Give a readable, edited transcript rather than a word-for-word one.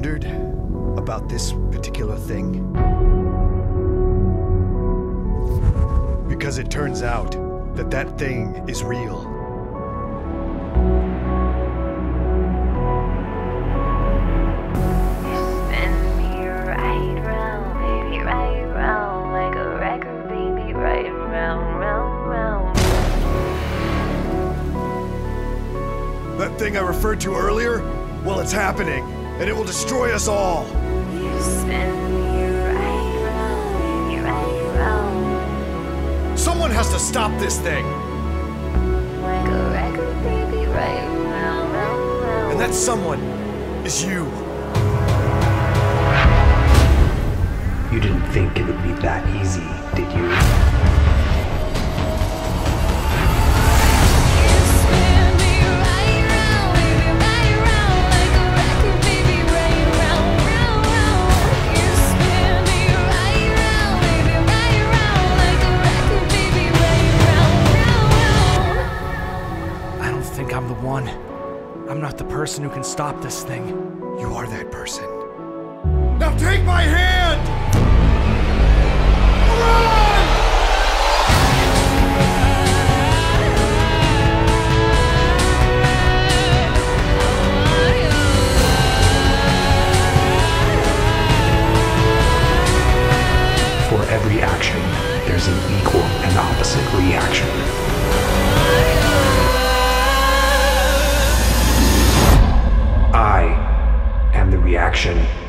wondered about this particular thing? Because it turns out that that thing is real. That thing I referred to earlier? Well, it's happening, and it will destroy us all. You spin me right round. Someone has to stop this thing. Like a record, baby, right round. And that someone is you. You didn't think it would be that easy, did you? I think I'm the one. I'm not the person who can stop this thing. You are that person. Now take my hand! Run! For every action, there's an equal and opposite reaction. I am the reaction.